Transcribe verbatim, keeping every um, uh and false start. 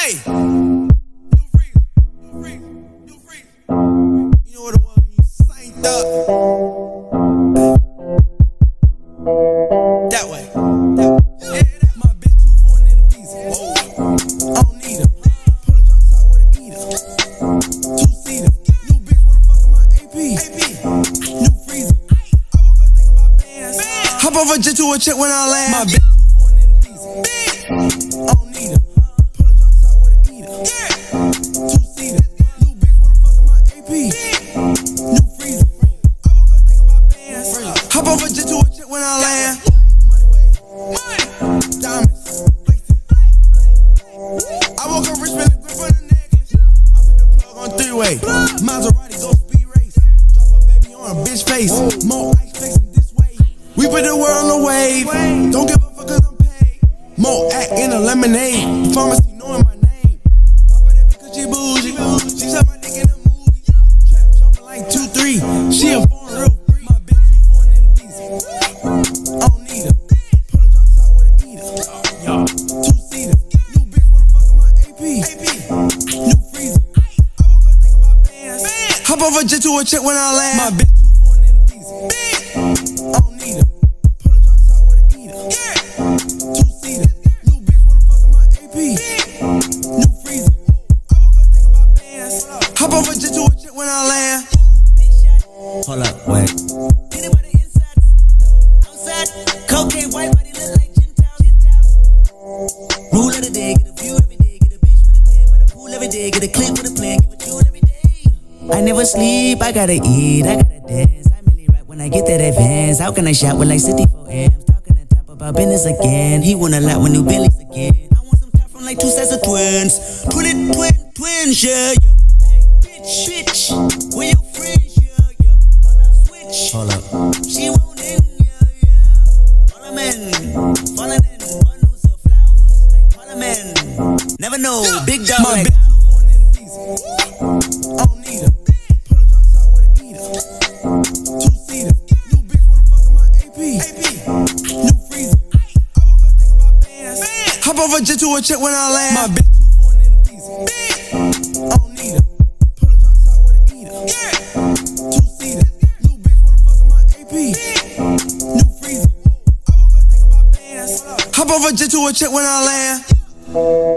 Hey! New freezer, new freezer, new freezer. You know what it was? You synced up. That way. That way. Yeah, that. My bitch too foreign in the visa. Whoa. I don't need her. Pull a drop top with an eater. Two-seater. New bitch wanna fuck in my A P. A P. New freezer. I woke up thinking about bands. Hop off a jet to a check when I land. My bitch too foreign in the visa. I don't need her. Pull a drop top with an eater. Two-seater. New bitch wanna fuck in my A P. New freezer. I woke up thinking about bands. Hop off a jet to a check when I land. Money way. Money. Diamonds. I woke up rich, man, a grip on the necklace. I put the plug on three-way. Maserati go speed race. Drop a baby on a bitch face. More ice facing this way. We put the world on the wave. Don't give a fuck cause I'm paid. More act in a lemonade. Pharmacy knowing my name. I bet that bitch cause she bougie. She suck my dick in the movie. Trap jumping like two three. She a foreign real free. My bitch too foreign in the visa. I don't need her. Pull a drop top with an eater. Two-seater. New bitch wanna fuck in my A P. New freezer. I woke up thinking about bands. Hop off a jet to a check when I land. My bitch too foreign in the visa. I don't need her. Pull a drop top with an eater. Two-seater. New bitch wanna fuck in my A P. New freezer. I woke up thinking about bands. Hop off a jet to a check when I land. Hold up, wait. Peanut butter insides, no, outside. Cocaine white body look like gin towels. Rule of the day, get a view every day. Get a bitch with a tan by the pool every day. Get a clip with a plan, give a jewel every day. I never sleep, I gotta eat, I gotta dance. I merely rap when I get that advance. How can I shop with like sixty-four amps? Talking on top about business again. He wanna lot with new Billies again. I want some top from like two sets of twins. Twin, twin, twins, yeah, yeah. Hey, bitch, bitch, where your friends, yeah, yeah. Switch, hold up. She won't in, yeah, yeah. Parliament, falling in bundles of flowers like Parliament. Never know, big dog My like bitch too foreign in the visa. I don't need her. Pull a drop top with an eater. Two-seater. New bitch wanna fuck in my A P. New freezer. I woke up thinking about bands. Hop off a jet to a check when I land. My bitch too foreign in the visa. I don't need her. Pull a drop top with an eater. Two-seater. New bitch wanna fuck in my A P. New freezer. I woke up thinking about bands. Hop off a jet to a check when I land.